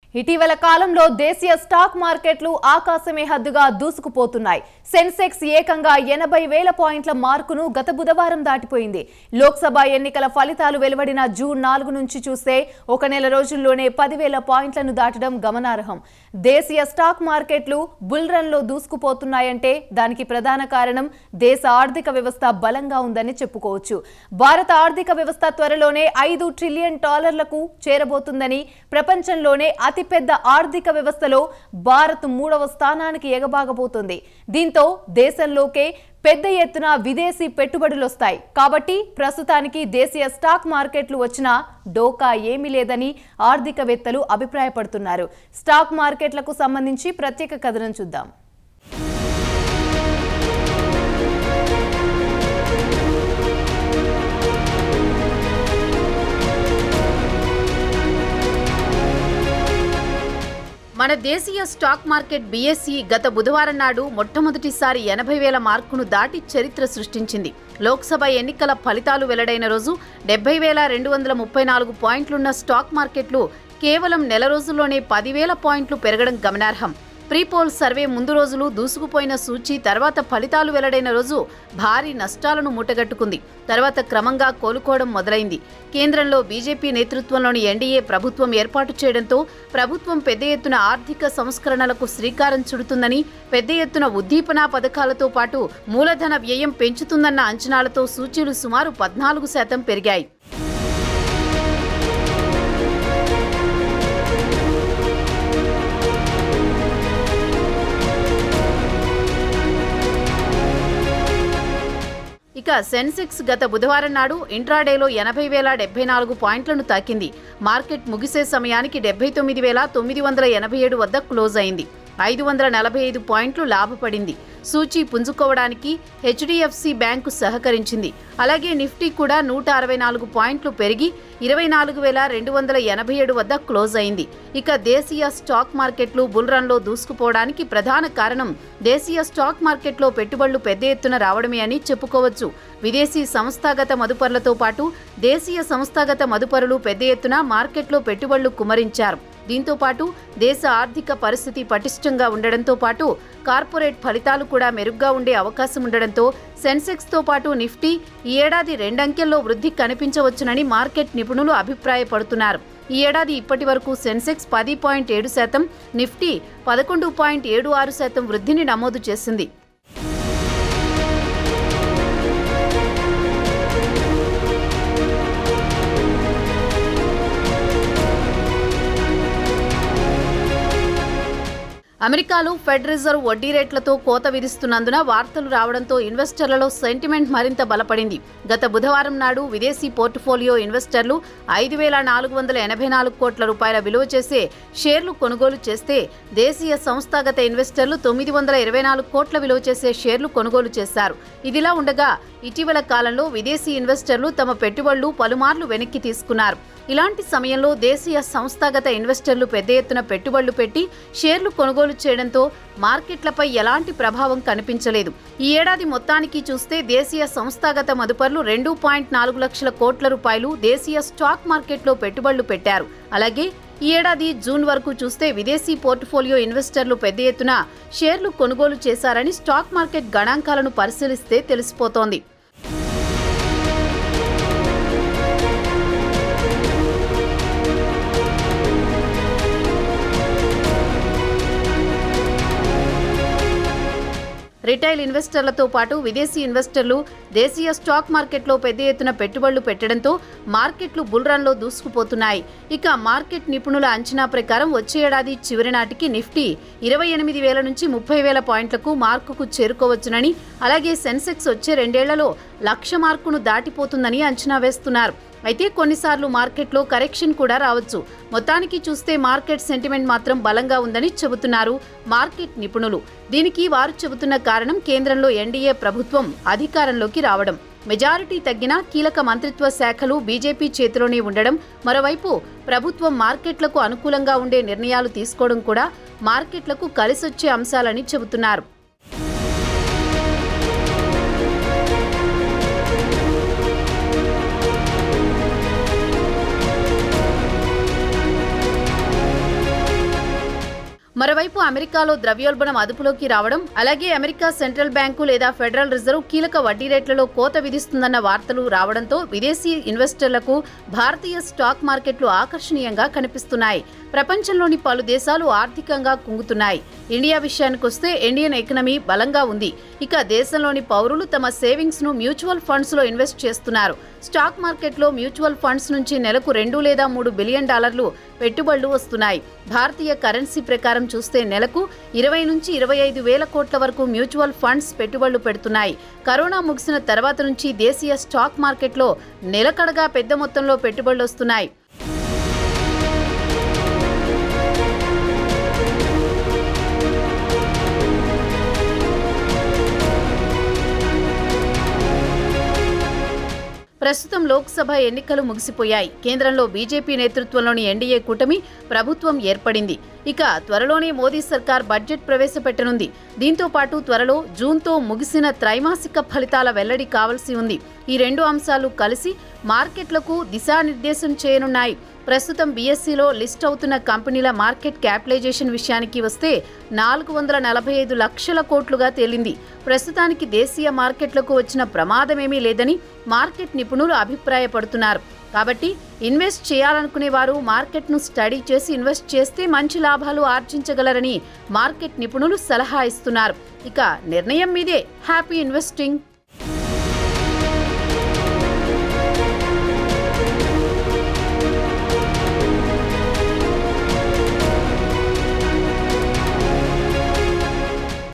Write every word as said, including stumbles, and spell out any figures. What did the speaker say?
ఇటీవల కాలంలో దేశీయ స్టాక్ మార్కెట్లు ఆకాశమే హద్దుగా దూసుకుపోతున్నాయి. సెన్సెక్స్ ఏకంగా ఎనభై వేల పాయింట్ల మార్కును గత బుధవారం దాటిపోయింది. లోక్సభ ఎన్నికల ఫలితాలు వెలువడిన జూన్ నాలుగు నుంచి చూస్తే ఒక నెల రోజుల్లోనే పదివేల పాయింట్లను దాటడం గమనార్హం. దేశీయ స్టాక్ మార్కెట్లు బుల్ రన్ లో దూసుకుపోతున్నాయంటే దానికి ప్రధాన కారణం దేశ ఆర్థిక వ్యవస్థ బలంగా ఉందని చెప్పుకోవచ్చు. భారత ఆర్థిక వ్యవస్థ త్వరలోనే ఐదు ట్రిలియన్ డాలర్లకు చేరబోతుందని, ప్రపంచంలోనే అతి పెద్ద ఆర్థిక వ్యవస్థలో భారత్ మూడవ స్థానానికి ఎగబాగబోతుంది. దీంతో దేశంలోకే పెద్ద ఎత్తున విదేశీ పెట్టుబడులు వస్తాయి. కాబట్టి ప్రస్తుతానికి దేశీయ స్టాక్ మార్కెట్లు వచ్చినా డోకా ఏమీ లేదని ఆర్థికవేత్తలు అభిప్రాయపడుతున్నారు. స్టాక్ మార్కెట్లకు సంబంధించి ప్రత్యేక కథనం చూద్దాం. మన దేశీయ స్టాక్ మార్కెట్ బీఎస్ఈ గత బుధవారం నాడు మొట్టమొదటిసారి ఎనభై వేల మార్కును దాటి చరిత్ర సృష్టించింది. లోక్సభ ఎన్నికల ఫలితాలు వెల్లడైన రోజు డెబ్బై వేల రెండు వందల ముప్పై నాలుగు పాయింట్లున్న స్టాక్ మార్కెట్లు కేవలం నెల రోజుల్లోనే పదివేల పాయింట్లు పెరగడం గమనార్హం. ప్రీపోల్ సర్వే ముందు రోజులు దూసుకుపోయిన సూచీ తర్వాత ఫలితాలు వెల్లడైన రోజు భారీ నష్టాలను మూటగట్టుకుంది. తర్వాత క్రమంగా కోలుకోవడం మొదలైంది. కేంద్రంలో బీజేపీ నేతృత్వంలోని ఎన్డీఏ ప్రభుత్వం ఏర్పాటు చేయడంతో ప్రభుత్వం పెద్ద ఎత్తున ఆర్థిక సంస్కరణలకు శ్రీకారం చుడుతుందని, పెద్ద ఎత్తున ఉద్దీపన పథకాలతో పాటు మూలధన వ్యయం పెంచుతుందన్న అంచనాలతో సూచీలు సుమారు పద్నాలుగు శాతం పెరిగాయి. ఇక సెన్సెక్స్ గత బుధవారం నాడు ఇంట్రాడేలో ఎనభై వేల డెబ్బై నాలుగు పాయింట్లను తాకింది. మార్కెట్ ముగిసే సమయానికి డెబ్బై తొమ్మిది వేల తొమ్మిది వందల ఎనభై ఏడు వద్ద క్లోజ్ అయింది. ఐదు వందల నలభై ఐదు పాయింట్లు లాభపడింది. సూచీ పుంజుకోవడానికి హెచ్డిఎఫ్సి బ్యాంకు సహకరించింది. అలాగే నిఫ్టీ కూడా నూట అరవై నాలుగు పాయింట్లు పెరిగి ఇరవై నాలుగు వేల రెండు వందల ఎనభై ఏడు వద్ద క్లోజ్ అయింది. ఇక దేశీయ స్టాక్ మార్కెట్లు బుల్ రన్ లో దూసుకుపోవడానికి ప్రధాన కారణం దేశీయ స్టాక్ మార్కెట్లో పెట్టుబడులు పెద్ద ఎత్తున రావడమే అని చెప్పుకోవచ్చు. విదేశీ సంస్థాగత మదుపరులతో పాటు దేశీయ సంస్థాగత మదుపరులు పెద్ద ఎత్తున మార్కెట్లో పెట్టుబడులు కుమరించారు. దీంతో పాటు దేశ ఆర్థిక పరిస్థితి పటిష్టంగా ఉండడంతో పాటు కార్పొరేట్ ఫలితాలు కూడా మెరుగ్గా ఉండే అవకాశం ఉండడంతో సెన్సెక్స్ తో పాటు నిఫ్టీ ఈ ఏడాది రెండంకెల్లో వృద్ధి కనిపించవచ్చునని మార్కెట్ నిపుణులు అభిప్రాయపడుతున్నారు. ఈ ఏడాది ఇప్పటి వరకు సెన్సెక్స్ పది పాయింట్ ఏడు శాతం, నిఫ్టీ పదకొండు పాయింట్ ఏడు ఆరు శాతం వృద్ధిని నమోదు చేసింది. అమెరికాలో ఫెడ్ రిజర్వ్ వడ్డీ రేట్లతో కోత విధిస్తున్నందున వార్తలు రావడంతో ఇన్వెస్టర్లలో సెంటిమెంట్ మరింత బలపడింది. గత బుధవారం నాడు విదేశీ పోర్టుఫోలియో ఇన్వెస్టర్లు ఐదు వేల నాలుగు వందల ఎనభై నాలుగు కోట్ల రూపాయల విలువ చేసే షేర్లు కొనుగోలు చేస్తే, దేశీయ సంస్థాగత ఇన్వెస్టర్లు తొమ్మిది వందల ఇరవై నాలుగు కోట్ల విలువ చేసే షేర్లు కొనుగోలు చేశారు. ఇదిలా ఉండగా ఇటీవల కాలంలో విదేశీ ఇన్వెస్టర్లు తమ పెట్టుబడులు పలుమార్లు వెనక్కి తీసుకున్నారు. ఇలాంటి సమయంలో దేశీయ సంస్థాగత ఇన్వెస్టర్లు పెద్ద ఎత్తున పెట్టుబడులు పెట్టి షేర్లు కొనుగోలు చేయడంతో మార్కెట్లపై ఎలాంటి ప్రభావం కనిపించలేదు. ఈ ఏడాది మొత్తానికి చూస్తే దేశీయ సంస్థాగత మదుపర్లు రెండు పాయింట్ నాలుగు లక్షల కోట్ల రూపాయలు దేశీయ స్టాక్ మార్కెట్లో పెట్టుబడులు పెట్టారు. అలాగే ఈ ఏడాది జూన్ వరకు చూస్తే విదేశీ పోర్టుఫోలియో ఇన్వెస్టర్లు పెద్ద ఎత్తున షేర్లు కొనుగోలు చేశారని స్టాక్ మార్కెట్ గణాంకాలను పరిశీలిస్తే తెలిసిపోతోంది. రిటైల్ ఇన్వెస్టర్లతో పాటు విదేశీ ఇన్వెస్టర్లు దేశీయ స్టాక్ మార్కెట్లో పెద్ద ఎత్తున పెట్టుబడులు పెట్టడంతో మార్కెట్లు బుల్ రన్ లో దూసుకుపోతున్నాయి. ఇక మార్కెట్ నిపుణుల అంచనా ప్రకారం వచ్చే ఏడాది చివరి నాటికి నిఫ్టీ ఇరవై ఎనిమిది వేల నుంచి ముప్పై వేల పాయింట్లకు మార్కుకు చేరుకోవచ్చునని, అలాగే సెన్సెక్స్ వచ్చే రెండేళ్లలో లక్ష మార్కును దాటిపోతుందని అంచనా వేస్తున్నారు. అయితే కొన్నిసార్లు మార్కెట్లో కరెక్షన్ కూడా రావచ్చు. మొత్తానికి చూస్తే మార్కెట్ సెంటిమెంట్ మాత్రం బలంగా ఉందని చెబుతున్నారు మార్కెట్ నిపుణులు. దీనికి వారు చెబుతున్న కారణం కేంద్రంలో ఎన్డీఏ ప్రభుత్వం అధికారంలోకి రావడం, మెజారిటీ తగ్గిన కీలక మంత్రిత్వ శాఖలు బీజేపీ చేతిలోనే ఉండడం, మరోవైపు ప్రభుత్వం మార్కెట్లకు అనుకూలంగా ఉండే నిర్ణయాలు తీసుకోవడం కూడా మార్కెట్లకు కలిసొచ్చే అంశాలని చెబుతున్నారు. మరోవైపు అమెరికాలో ద్రవ్యోల్బణం అదుపులోకి రావడం, అలాగే అమెరికా సెంట్రల్ బ్యాంకు లేదా ఫెడరల్ రిజర్వ్ కీలక వడ్డీ రేట్లలో కోత విధిస్తుందన్న వార్తలు రావడంతో విదేశీ ఇన్వెస్టర్లకు భారతీయ స్టాక్ మార్కెట్లు ఆకర్షణీయంగా కనిపిస్తున్నాయి. ప్రపంచంలోని పలు దేశాలు ఆర్థికంగా కుంగుతున్నాయి. ఇండియా విషయానికొస్తే ఇండియన్ ఎకనమీ బలంగా ఉంది. ఇక దేశంలోని పౌరులు తమ సేవింగ్స్ ను మ్యూచువల్ ఫండ్స్ లో ఇన్వెస్ట్ చేస్తున్నారు. స్టాక్ మార్కెట్లో మ్యూచువల్ ఫండ్స్ నుంచి నెలకు రెండు లేదా మూడు బిలియన్ డాలర్లు పెట్టుబడులు వస్తున్నాయి. భారతీయ కరెన్సీ ప్రకారం చూస్తే నెలకు ఇరవై నుంచి ఇరవై ఐదు వేల కోట్ల వరకు మ్యూచువల్ ఫండ్స్ పెట్టుబడులు పెడుతున్నాయి. కరోనా ముగిసిన తర్వాత నుంచి దేశీయ స్టాక్ మార్కెట్లో నిలకడగా పెద్ద మొత్తంలో పెట్టుబడులు వస్తున్నాయి. ప్రస్తుతం లోక్సభ ఎన్నికలు ముగిసిపోయాయి. కేంద్రంలో బీజేపీ నేతృత్వంలోని ఎన్డీఏ కూటమి ప్రభుత్వం ఏర్పడింది. ఇక త్వరలోనే మోదీ సర్కార్ బడ్జెట్ ప్రవేశపెట్టనుంది. దీంతో పాటు త్వరలో జూన్తో ముగిసిన త్రైమాసిక ఫలితాల వెల్లడి కావాల్సి ఉంది. ఈ రెండు అంశాలు కలిసి మార్కెట్లకు దిశానిర్దేశం చేయనున్నాయి. ప్రస్తుతం బీఎస్సీలో లిస్ట్ అవుతున్న కంపెనీల మార్కెట్ క్యాపిటలైజేషన్ విషయానికి వస్తే నాలుగు వందల నలభై ఐదు లక్షల కోట్లుగా తేలింది. ప్రస్తుతానికి దేశీయ మార్కెట్లకు వచ్చిన ప్రమాదమేమీ లేదని మార్కెట్ నిపుణులు అభిప్రాయపడుతున్నారు. కాబట్టి ఇన్వెస్ట్ చేయాలనుకునే వారు మార్కెట్ను స్టడీ చేసి ఇన్వెస్ట్ చేస్తే మంచి లాభాలు ఆర్జించగలరని మార్కెట్ నిపుణులు సలహా ఇస్తున్నారు. ఇక నిర్ణయం మీదే. Happy investing.